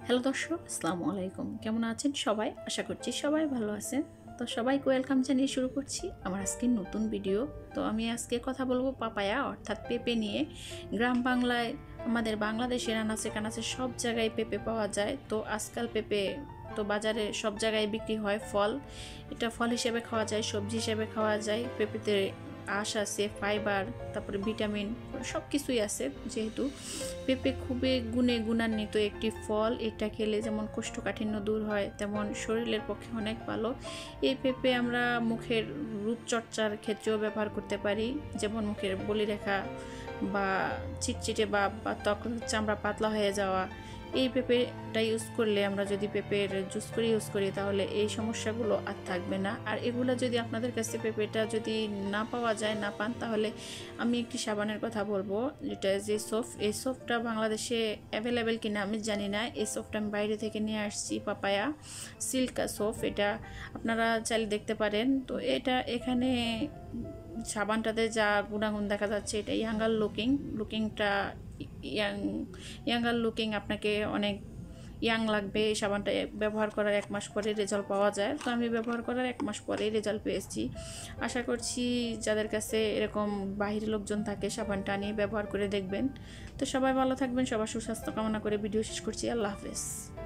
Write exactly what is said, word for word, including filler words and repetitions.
Hello দর্শক, আসসালামু আলাইকুম। কেমন আছেন সবাই? আশা করছি সবাই ভালো আছেন। তো সবাইকে ওয়েলকাম জানিয়ে শুরু করছি আমার আজকের নতুন ভিডিও। তো আমি আজকে কথা বলবো পাপায়া অর্থাৎ পেঁপে নিয়ে। গ্রাম বাংলায় আমাদের বাংলাদেশের আনাচে কানাচে সব জায়গায় পেঁপে পাওয়া যায়। তো আজকাল পেঁপে তো বাজারে সব জায়গায় বিক্রি হয়। ফল, এটা ফল হিসেবে খাওয়া যায়, সবজি হিসেবে খাওয়া যায়। পেঁপেতে আঁশ আছে, ফাইবার, তারপরে ভিটামিন, সব কিছুই আছে। যেহেতু পেঁপে খুবই গুণে গুণান্বিত একটি ফল, এটা খেলে যেমন কোষ্ঠকাঠিন্য দূর হয় তেমন শরীরের পক্ষে অনেক ভালো। এই পেঁপে আমরা মুখের রূপচর্চার ক্ষেত্রেও ব্যবহার করতে পারি, যেমন মুখের বলিরেখা বা চিটচিটে বা ত্বক চামড়া পাতলা হয়ে যাওয়া, এই পেঁপেটা ইউজ করলে, আমরা যদি পেঁপের জুস করে ইউজ করি তাহলে এই সমস্যাগুলো আর থাকবে না। আর এগুলো যদি আপনাদের কাছে পেঁপেটা যদি না পাওয়া যায়, না পান, তাহলে আমি একটি সাবানের কথা বলবো, যেটা যে সোপ, এই সোপটা বাংলাদেশে অ্যাভেলেবেল কিনা আমি জানি না। এই সোপটা আমি বাইরে থেকে নিয়ে আসছি, পাপায়া সিল্কা সোপ। এটা আপনারা চাইলে দেখতে পারেন। তো এটা এখানে সাবানটাতে যা গুণাগুণ দেখা যাচ্ছে, এটা younger looking লুকিংটা young younger looking আপনাকে অনেক ইয়াং লাগবে। এই সাবানটা ব্যবহার করার এক মাস পরে রেজাল্ট পাওয়া যায়। তো আমি ব্যবহার করার এক মাস পরেই রেজাল্ট পেয়েছি। আশা করছি যাদের কাছে এরকম বাহিরের লোকজন থাকে, সাবানটা নিয়ে ব্যবহার করে দেখবেন। তো সবাই ভালো থাকবেন, সবার সুস্বাস্থ্য কামনা করে ভিডিও শেষ করছি। আল্লাহ হাফেজ।